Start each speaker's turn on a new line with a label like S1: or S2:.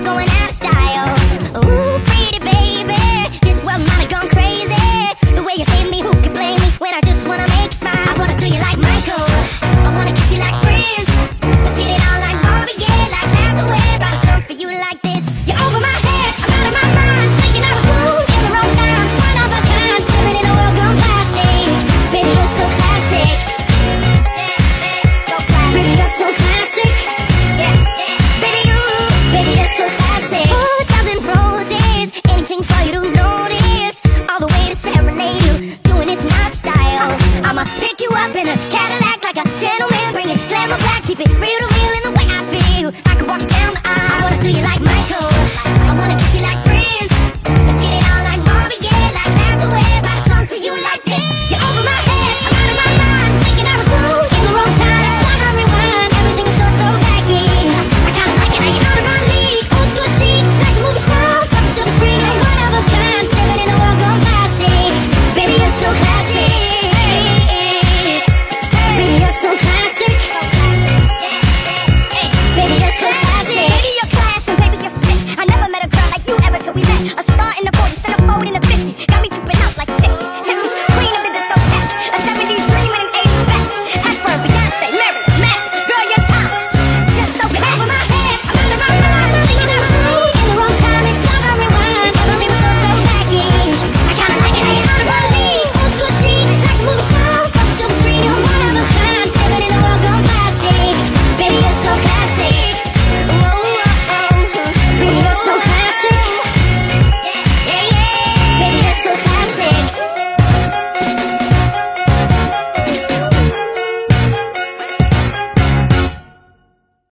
S1: going out of style. Ooh, pretty baby, this world might have gone crazy. The way you save me, who could blame me when I just wanna make you smile? I wanna do you like Michael, I wanna kiss you like Prince. Let's hit it all like Barbie, yeah, like Hathaway. Write a song for you like this.